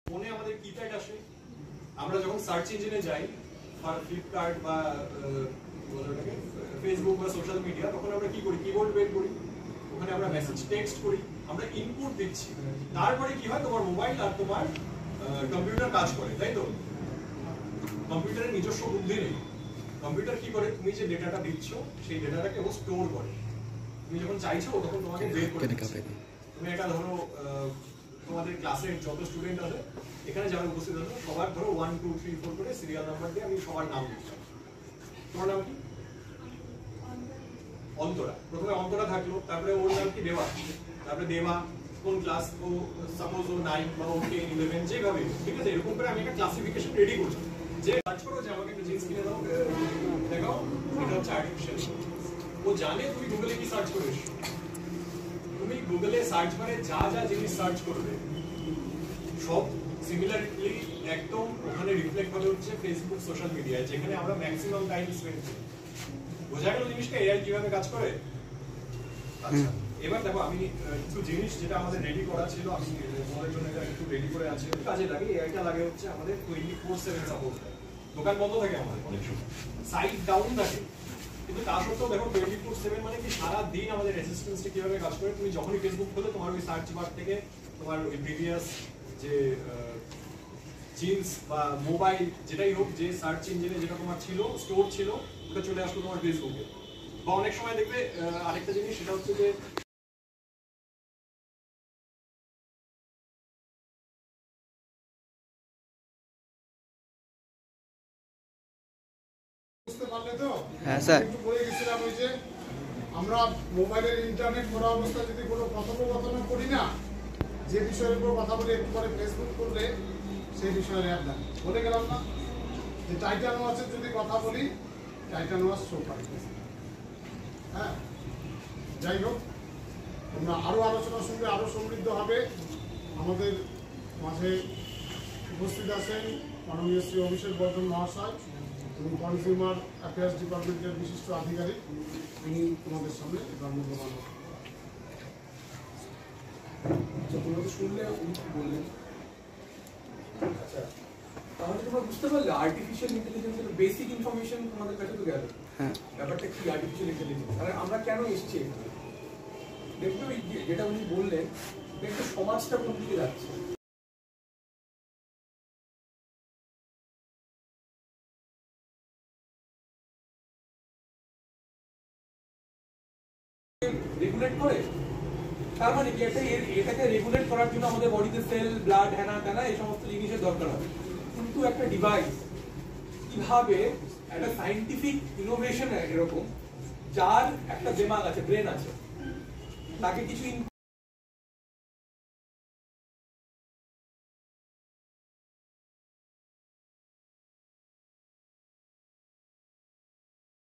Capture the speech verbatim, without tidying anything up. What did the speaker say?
ফোনে আমাদের কিপ্যাড আসে, আমরা যখন সার্চ ইঞ্জিনে যাই ফ্লিপকার্ট বা ফেসবুক বা সোশ্যাল মিডিয়া, তখন আমরা কি করি, কিবোর্ড বের করি, ওখানে আমরা মেসেজ টেক্সট করি, আমরা ইনপুট দিচ্ছি, তারপরে কি হয় তোমার মোবাইল আর তোমার কম্পিউটার কাজ করে, তাই তো? কম্পিউটারের নিজস্ব বুদ্ধি নেই। কম্পিউটার কি করে, তুমি যে ডেটাটা দিচ্ছ সেই ডেটাটাকে ও স্টোর করে, তুমি যখন চাইছো তখন তোমাকে বের করে দিচ্ছে। তুমি এটা ধরো তোমাদের ক্লাসের যত স্টুডেন্ট আছে এখানে যারা উপস্থিত আছে সবার ধরো ওয়ান টু থ্রি ফোর করে সিরিয়াল নাম্বার দিয়ে আমি সবার নাম দিচ্ছি। তোমার নাম কি? অন্তরা। প্রথমে অন্তরা থাকলো, তারপরে ওর নাম কি দেবা, তারপরে দেবা কোন ক্লাস, ও সাপোজ ও নাইন বা ও টেন ইলেভেন যেভাবে, ঠিক আছে? এরকম করে আমি একটা ক্লাসিফিকেশন রেডি করছি যে সার্চ করো যে আমাকে একটা জিনিস কিনে দাও, দেখাও, এটা হচ্ছে আর্টিফিশিয়াল। ও জানে তুমি গুগলে কি সার্চ করে এসছো, তুমি গুগলে সার্চ বারে যা যা জিনিস সার্চ করবে সব সিমিলারলি একদম ওখানে রিফ্লেক্ট হবে হচ্ছে ফেসবুক সোশ্যাল মিডিয়ায়, যেখানে আমরা ম্যাক্সিমাম টাইম স্পেন্ড করি। বোঝা গেল জিনিসটা এআই কিভাবে কাজ করে? আচ্ছা, এবার দেখো আমি কিছু জিনিস যেটা আমাদের রেডি করা ছিল, আমি তোমাদের জন্য এটা একটু রেডি করে আছে, কাজে লাগে। এআইটা লাগে হচ্ছে আমাদের টোয়েন্টি ফোর সেভেন সাপোর্ট দেয়, দোকান বন্ধ থাকে আমাদের অনেক সময়, সাইট ডাউন থাকে, কিন্তু তা সত্ত্বেও দেখো টোয়েন্টি ফোর সেভেন মানে কি সারা দিন আমাদের রেসিস্টেন্সটা কিভাবে কাজ করে। তুমি যখনই ফেসবুক খোলো তোমার ওই সার্চ বার থেকে তোমার ওই প্রিভিয়াস যে জিন্স বা মোবাইল যেটাই হোক, যে সার্চ ইঞ্জিনে যেটা তোমার ছিল স্টোর ছিল, ওটা চলে আসলো তোমার ফেসবুকে। বা অনেক সময় দেখবে আরেকটা জিনিস, সেটা হচ্ছে যে বুঝতে পারলে তো? হ্যাঁ স্যার, একটু বলে গেছিলাম ওই যে আমরা মোবাইলের ইন্টারনেট করা অবস্থায় যদি কোনো কথোপকথন করি না, যে বিষয়ের উপর কথা বলি, একটু পরে ফেসবুক করলে সেই বিষয়ের অ্যাড দেয়। বলে গেলাম না যে টাইটান ওয়াচের যদি কথা বলি, টাইটান ওয়াচ শো পাই। হ্যাঁ, যাই হোক, তোমরা আরও আলোচনা শুনবে, আরও সমৃদ্ধ হবে। আমাদের মাঝে উপস্থিত আছেন মাননীয় শ্রী অভিষেক বর্ধন মহাশয় এবং কনজিউমার অ্যাফেয়ার্স ডিপার্টমেন্টের বিশিষ্ট আধিকারিক, তিনি তোমাদের সামনে এবার মূল্যবান। আচ্ছা, তোমরা তো শুনলে উনি কি বললেন। আচ্ছা, তাহলে তোমরা বুঝতে পারলে আর্টিফিশিয়াল ইন্টেলিজেন্সের বেসিক ইনফরমেশন তোমাদের কাছে তো গেল। হ্যাঁ, ব্যাপারটা কি আর্টিফিশিয়াল ইন্টেলিজেন্স, আর আমরা কেন এসছি? দেখবে ওই যেটা উনি বললেন, দেখবে সমাজটা কোন দিকে যাচ্ছে। রেগুলেট করে, তার মানে কি একটা এটাকে রেগুলেট করার জন্য আমাদের বডিতে সেল, ব্লাড, হ্যানা ত্যানা এই সমস্ত জিনিসের দরকার হবে। কিন্তু একটা ডিভাইস কিভাবে একটা সাইন্টিফিক ইনোভেশন এরকম, যার একটা দিমাগ আছে, ব্রেন আছে, তাকে কিছু